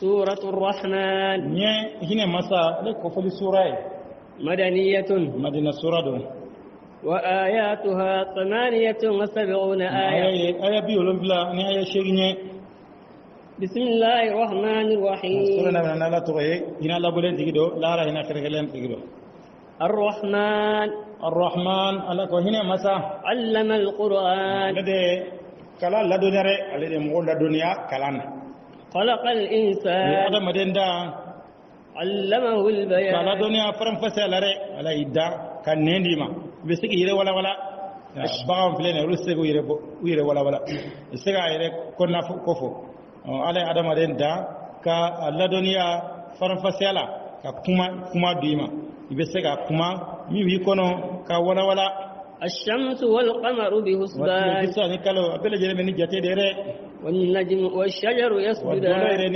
سورة الرحمن هنا مسا لكفل سورة مدنية مدينة سورة وآياتها 78 آية. آية بيولون بلا آية شيريني. بسم الله الرحمن الرحيم. سورة نبنا لا تغيي هنا لا بولين تيجدو لا را هنا كرهلين تيجدو. الرحمن الله كو هنا مسا علم القرآن. لدي كلا لا دنيا لدي مقول لا دنيا كلام. خلق الإنسان. هذا مدين دا علمه البيان. كلا دنيا فرم فسالة على إدا كان ننديما بسكي يره ولا بعض فلان يقول سكوا يره ولا سكوا يره كنا كفو على هذا مدين دا كلا دنيا فرم فسالة ككما ديما بسكا كما مي كونو كولا الشمس والقمر بحسبان. والنجم والشجر يسجدان.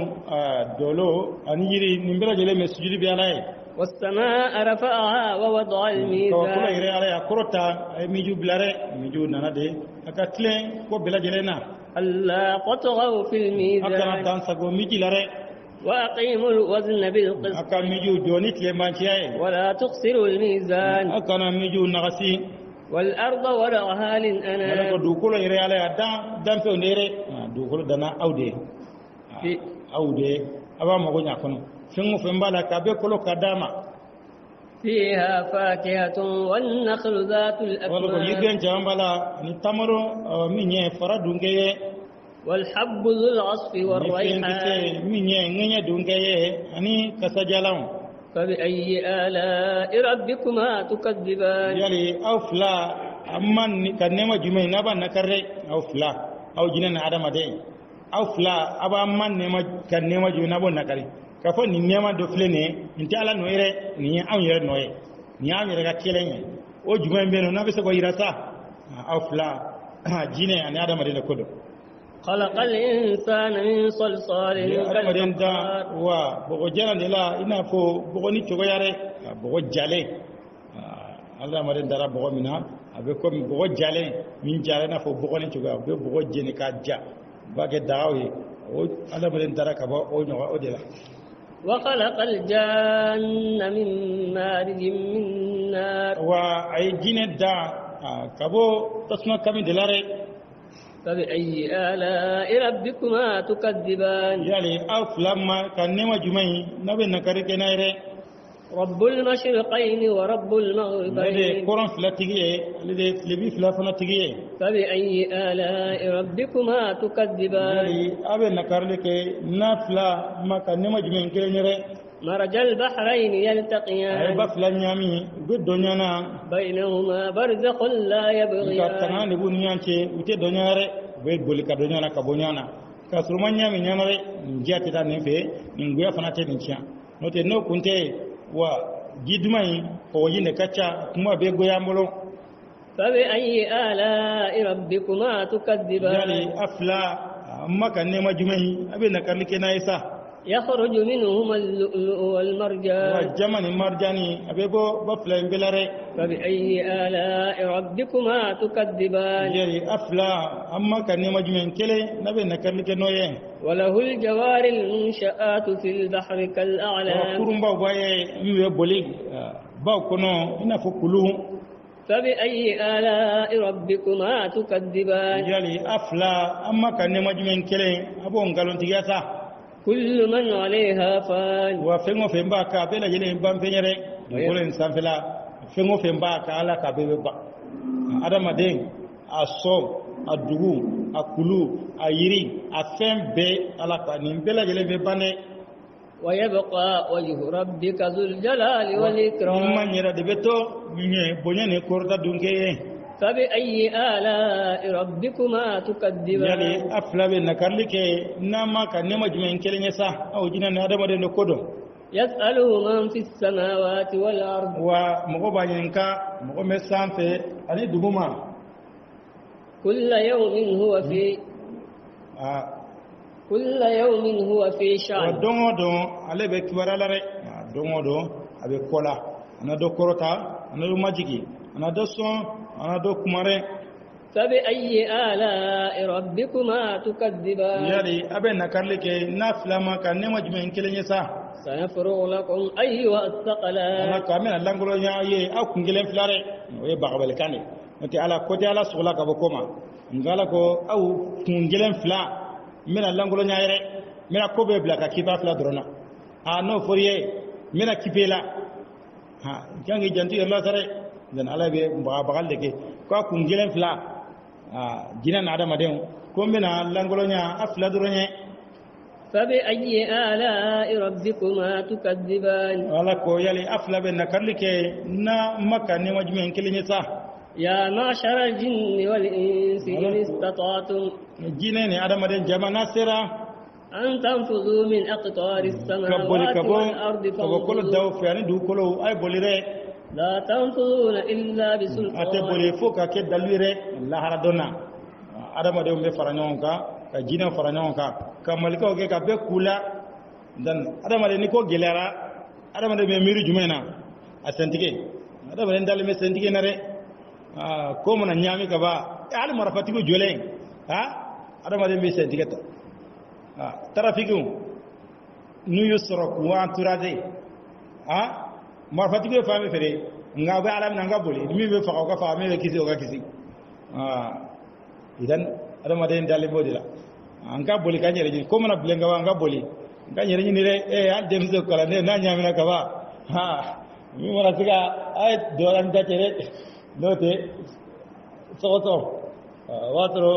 والسماء رفعها ووضع الميزان. ألا تطغوا في الميزان. وأقيموا الوزن بالقسط ولا تخسروا الميزان. والأرض وضعها للأنام. فيها فاكهة والنخل ذات الأكمام. والحب ذو العصف والريحان. فبأي آلاء ربكما تكذبان. أوفلا أمان كنما جمعي نبا نكره أوفلا أو جنان عدم دين أوفلا أبا أمان نما كنما جمعي نبا نكره كفو نيما دفلني انت على نويره ني أم يره نوي ني أم يره كيلين أو جمعي بينو نبي سكو يرسا أوفلا جنان أنا عدم دين كله. خلق الإنسان من صلصال كالفخار. وبغجانا لا إنا فو بغني تغيره بغجالي الله مرين دارا بغو منا أبيكم بغجالي من جالنا فو بغني تغيره بغجني كاجا باقي داوي الله مرين دارا كبا أو نوا أودلا. وخلق الجان من مارج من نار. وأي جين دا كبو تسمع كمي دلاري. فبأي آلاء ربكما تكذبان. أفلما كان نما جمعي نبي نكرك نايره. رب المشرقين ورب المغربين. قرآن فلاتيجي لبي فلاتيجي. فبأي آلاء ربكما تكذبان. أبي نكرك نفلا ما كان نما جمعي كنيره. مرج البحرين يلتقيان. بفلا نيامي بدونيانا بينهما برزخ لا يبغيان. كتنان بنيانتي وتدونياره بيقول كدونيانا كبونيانا كسرمانيا من يامره نجاتي تانيفه نقول فناتي نشيا نوتي نو كنتي وجدماي كوجين كاتشا كما بيقويامولو. فبأي آلاء ربكما تكذبان. أفلا أما كان نما جمعي أبي نكرلك نايسا. يخرج منهما اللؤلؤ والمرجان. والجمن المرجاني أبيبو بفلا بلاري. فبأي آلاء ربكما تكذبان. أفلا أما كان مجمعين كلي نبي نكرلك نويه. وله الجوار المنشآت في البحر كالأعلام. وكرم باو باي يبولي باو كنو إنا فكلوه. فبأي آلاء ربكما تكذبان. أفلا أما كان مجمعين كلي أبو انقلون تياسا. كل من عليها فان. وفنو فنبا كابلا جنين بام فنيري نقول إنسان فلا فنو فنبا كالا كابلا با أدم دين أصوم أدعو أكلو أيري أفهم بي على كنين بلا جنين بانه. ويبقى وجه ربك ذو الجلال والإكرام. من يرى دبتو من بنيان كوردا دونكي. فبأي آلاء ربكما تكذبان. أفلا بنكرلك نما كان مجمعين كلين يسا أو جنان هذا مدن كودو. يسأله من في السماوات والأرض. ومغبانينكا مغمسان في أني دبوما. كل يوم هو في شأن. ودونغودو على بكبر على رأي دونغودو أبي كولا أنا دو كروتا أنا دو ماجيكي أنا دو سون أنا دو كمارة فبأي آلاء ربكما تكذبان yali abe nakarlike nafla ma kan nema jumen kelen sa سنفرغ لكم أيها الثقلان ana kamena langulo nya ye akungelen flare we bagabel kane nti ala kote ala sola ka bokoma ngala ko au kungelen fla mena langulo nya yere mena kobe bla ka kiba fla drona no foriye mena kipela ha jangi jantu yalla sare dan ala be bagal deke ko kungelen fla jinan adama den ko mena langulo nya afla drone فبأي آلاء ربكما تكذبان wala ko yali afla be nakarlike na makka ne majmen kelen sa يا معشر الجن والإنس إن استطعتم jine ne adama den jamana sera أن تنفذوا من أقطار kaboli السماوات kabo والأرض kabo kolo فانفذوا daw fiani du kolo ay bolire لا تنفذون إلا ate بسلطان boli fo ka ke dalire lahara donna adama de be faranyon ka jine faranyon ka malika o ke ka be kula dan adama de ni ko gelera adama de me miri jumena asentike adama de dal me sentike nare ko mona nyami ka ba al marafati ko jole adama de me sentike ta trafiku nu yusraku wa turade marfati ko fami fere nga ba alam nga boli mi be fa ko fa me be kisi o ga kisi idan adama de dal bodila an ka boli ka nyere ni ko mana blenga wa nga boli ka nyere ni re al dem so kala ne na nyami na ka ba mi mara tiga ay doran da tere note so watro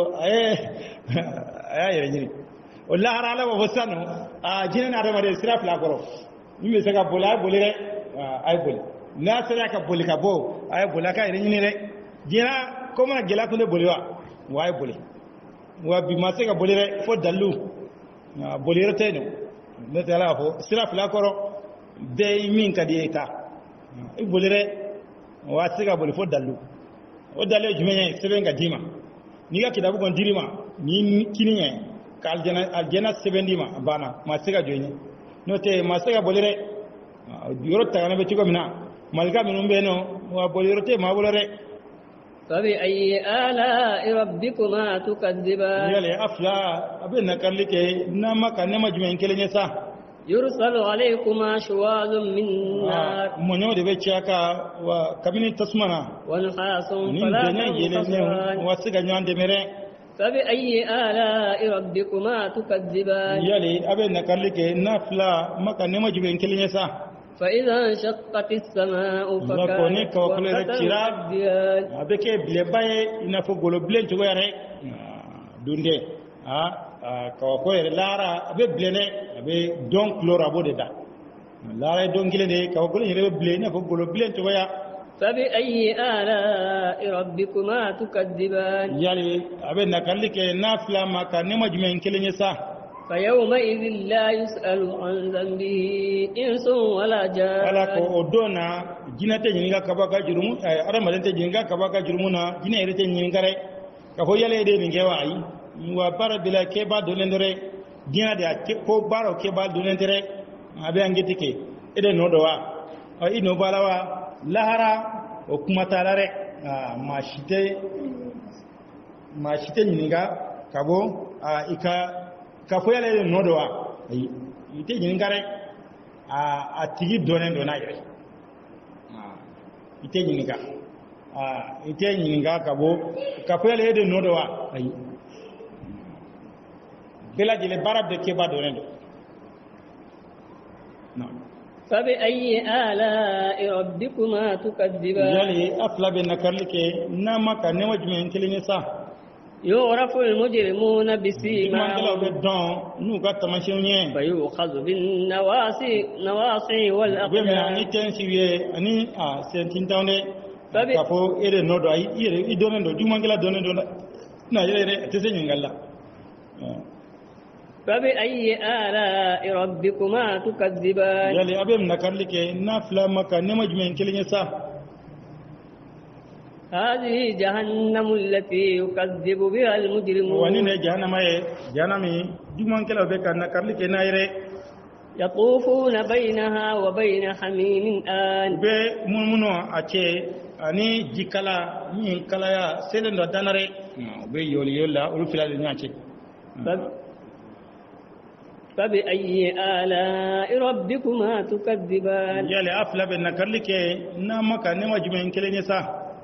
ay yere ni wallahi ala wa wasano jinan adama de sira fla goro mi be saka bola boli re ay boli na sira ka boli ka bo ay bola ka yere ni re jina ko mana gela ko ne boli wa ay boli wa bi ma se ka boli re fo dallu boli re teno ne tala fo sira fla goro de min ka di eta i boli re wa se ka boli fo dallu o dalle jumenye seben ga dima ni ga kidabu gon dirima ni kininye ka aljana seben dima bana ma se ka joine no te ma se ka boli re yoro ta na be tigo mina malga minum be no wa boli re te ma boli re فبأي آلاء ربكما تكذبان yale afla abin nakarlike na maka ne majmen kelen sa يرسل عليكما شواظ من نار monyo de be chaka wa kabini tasmana ونحاس ni فلا dene yele ne تنتصران wasiga nyande mere فبأي آلاء ربكما تكذبان yale abin nakarlike na afla maka ne majmen kelen sa فإذا انشقت السماء Lakoni فكانت ka wakule وردة kira كالدهان abeke ble baye ina fo golo blen to yare dunde ka wakole lara abe blene abe don chlora bode da lara don gilene ka wakole yere ble ina fo golo blen to ya فبأي آلاء ربكما تكذبان yali abe nakallike nafla maka ne majmen kelenye sa فيومئذ لا يسأل عن ذنبه إنس ولا ala ko جان odona jinate nyinga kabaka jurumu aramalente nyinga kabaka jurumuna jina erete nyingare ka ho yale de ningewa ai wa bara bila ke ba dolendere jina de ko baro ke ba dolendere abe angitike ede no do wa ino balawa lahara o kuma tarare mashite nyinga kabo ika ka fo yale no do wa ite nyingare a tigi donen do na yere ite nyinga kabo ka fo yale de no do wa bela jele barab de ke ba donen do na فبأي آلاء ربكما تكذبان yali afla be nakarlike nama ka ne wajmen kelini sa يعرف المجرمون mangala be بسيماهم don nu ga tamashinye فيؤخذ بالنواصي be me والأقدام ani tensiwe ani sentin tawne Sabi- ka fo ere nodo ay ere I donen do du mangala donen do na yere tese nyingalla فبأي آلاء ربكما تكذبان yali abem nakarlike nafla maka ne majmen kelini sa هذه جهنم التي يكذب بها wani المجرمون ne jahannama ye jahannami du mangala be kan nakarlike na yere يطوفون بينها وبين حميم آن be munmuno a ce ani jikala min kala ya selen do danare be yoli yolla ulu filal nyaati فبأي آلاء ربكما تكذبان يلي أفلا بنكرلك نامك نمجمين كلينيسا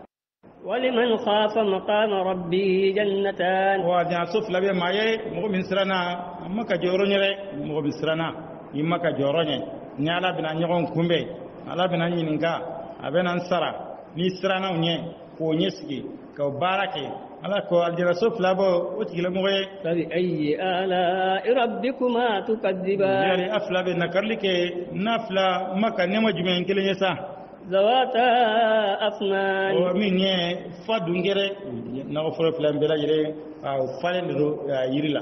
ولمن خاف مقام ربه جنتان وادي سفلا بما ي مغمن سرنا مكا جوروني مغمن سرنا يمكا جوروني نيالا بنا نيغون كومبي ala bina nyininga abena nsara ni sirana unye ko nyeski ko barake ala ko aljara soflabo otigile moye tabi ayi ala rabbikuma tukadiban yari afla be nakarlike nafla maka nema jumen kele nyesa zawata afnan o minye fadungere na ofro flambela yire au falendro yirila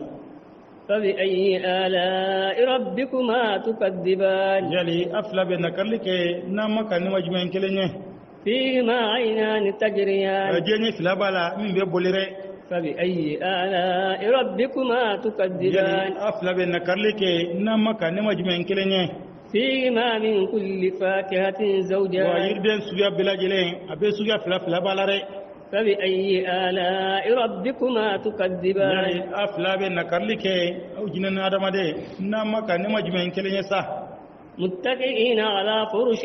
فبأي آلاء ربكما تكذبان يلي أفلا بنكرلك نامك نمجمين كلنيه فيهما عينان تجريان جيني فلا بالا من بيبوليري فبأي آلاء ربكما تكذبان يلي أفلا بنكرلك نامك نمجمين كلنيه فيهما من كل فاكهة زوجان ويردن سويا بلا جلين أبي سويا فلا بالا ري فبأي آلاء ربكما تكذبان يعني أفلا بنكرلك أو جنن آدم دي نامك نمجمين كلنيه صح متكئين على فرش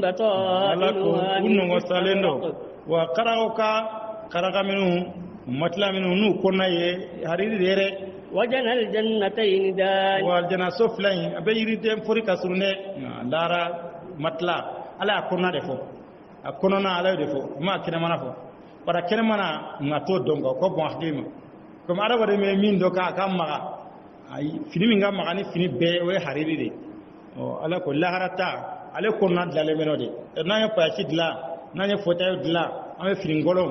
بطائنها من وسالندو وقرأوكا قرأ منه مطلع منه نو كنا يهريد ديره وجنى الجنتين دان والجنة سفلين أبي يريد فريق سرنة دارا مطلع على كنا دفو كنا على دفو ما كنا ما نفو para kene mana ngato dongo ko bon hadima comme ara wade me min do ka kam maga ay fini mi ngam maga ni fini be we hariri de o ala ko laharata ale ko na dlale menode na ya pa ci dla na ya fota dla ame fini ngolom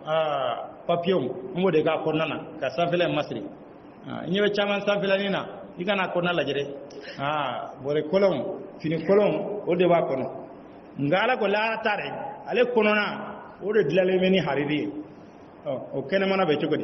papium mo de ka ko nana ka safele masri nyewe chaman safele nina igana ko na lajere bore kolom fini kolom o de ba kono ngala ko laharata re ale kono na o de dilale meni hariri o kene mana be cogodi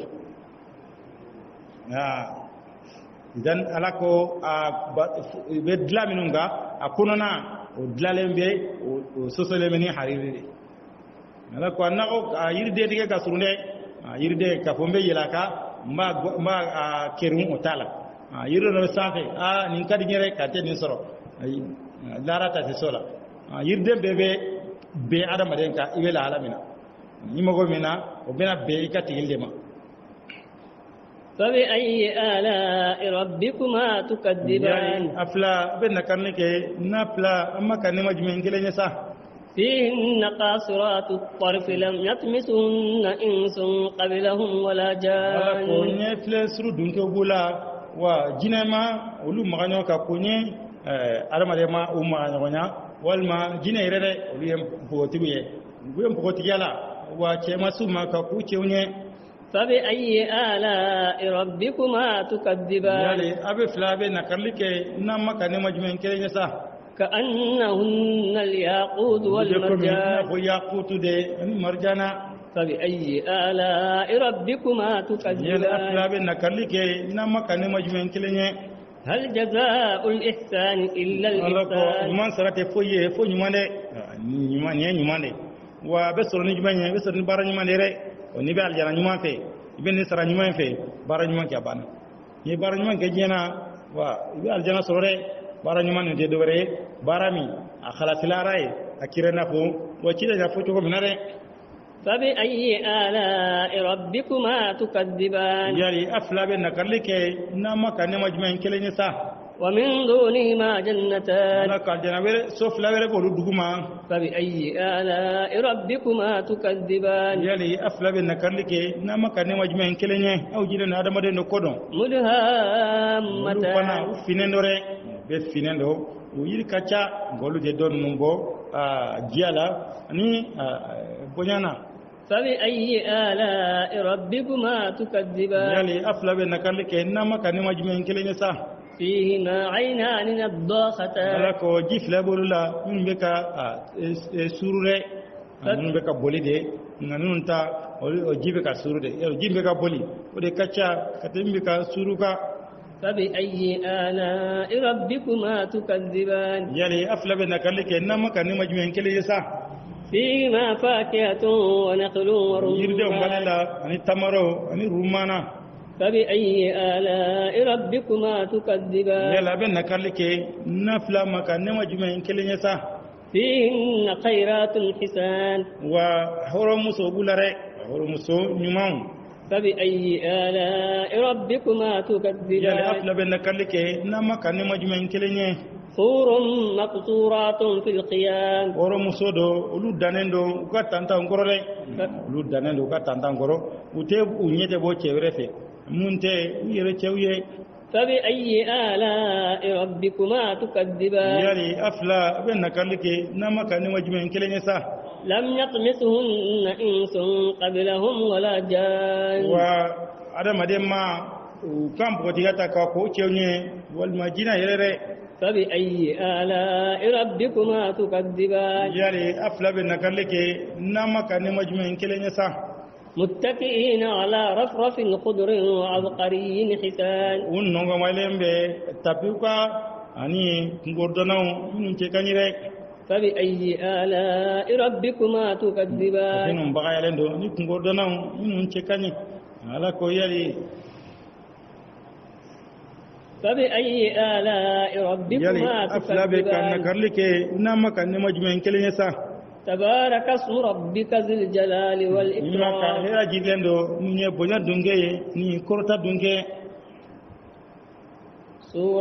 idan alako be dilale minunga akunona o dilale be o sosole meni hariri alako annako yirde dige ka surunde yirde ka fombe yelaka mba kerum o tala yirdo no safe nin kadi nyere ka te nin soro larata te sola yirde bebe be adama den ka iwela alamina nimago mina o bena be ikatigilde ma فبأي آلاء ربكما تكذبان أفلا بنا كرنك نافلا أما كان مجمعين كلا نسا فيهن قاصرات الطرف لم يطمسهن إنس قبلهم ولا جان ولا كوني فلسرو دونك بولا وجنما ولو مغانيو كوني أرمى أمغانيو والما جنا يرى وليم بوتيبيه وليم بوتيجالا وكما سوما كوتشوني فبأي آلاء ربكما تكذبان يعني أبي فلابي نكرلك نما كان مجمعين كلا نسا كأنهن الياقوت والمرجان ياقوت دي مرجانا فبأي آلاء ربكما تكذبان يعني فلابي نكرلك نما كان مجمعين كلا هل جزاء الإحسان إلا الإحسان من سرت فوي فوي نيمانه نيمانه وبسر نيمانه بسر بار نيمانه ري وني بال جانا نيمان في بن سر نيمان في بار نيمان كيابان ني بار نيمان كجينا وا بال جانا سوري بار نيمان دي دوره بارامي خلاص لا راي اكيرنا فو وكيدا فو تو منره فبأي آلاء ربكما تكذبان ياري أفلا بنكرلك نما كان مجمعين كلا نسا ومن دونهما جنتان لا قال جنابير سوف لا بيرك ولو دغما فبأي آلاء ربكما تكذبان ياري أفلا بنكرلك نما كان مجمعين كلا أو جينا هذا مدن كودون مدهامتان فانا فينندوري بفينندو وير كاچا غولو دي دون نونغو جيالا ني بونانا فبأي آلاء ربكما تكذبان يلي أفلا بنكرلك إنما كان مجمعين كلا نسا فيهما عينان نضاختان لكو جيف لابولا من بكا سورة من بكا بولي دي نانون تا جيبكا سورة جيبكا بولي ودي كاتشا كتم بكا سوروكا فبأي آلاء ربكما تكذبان يلي أفلا بنكرلك إنما كان مجمعين كلا نسا فيهما فاكهة ونخل يرد ورمان مباللا أني تمرو أني رومانا فبأي آلاء ربكما تكذبان يلا بين نكالك نفلا مكان نما جمعين كلين يسا فيهن خيرات حسان وحرمسو بولاري حرمسو نيمان فبأي آلاء ربكما يلا تكذبان أفلا بين نكالك نما كان نما جمعين كلين حور مقصورات في القيام حرمسو دو ولو دانين دو وكا تانتا انكورو لي ولو دانين دو وكا تانتا انكورو وتيب ونيته بو تشيوريفي مونتي يري تشويه فبأي آلاء ربكما تكذبان يالي أفلا بين نكالك نما كان نما جمعين كلين يسا لم يطمثهن إنس قبلهم ولا جان وعدم ما كم بوتيغاتا كاكو تشيوني والمدينة يري فبأي آلاء ربكما تكذبان يالي أفلا بنكالك نما كان مجمعين كلين يسا متكئين على رفرف خضر وعبقري حسان ونونغا مايلين بي تابيوكا أني غوردوناو نونتي كانيري فبأي آلاء ربكما تكذبان فينهم بغايا لندو ني غوردوناو نونتي كاني على كو يالي فبأي آلاء ربكما أفلا تكذبان بنكالك نما كان مجمعين كلين يسا تبارك اسم ربك ذي الجلال nima ka والإكرام hera jigendo ni bonya dunge ni korta dunge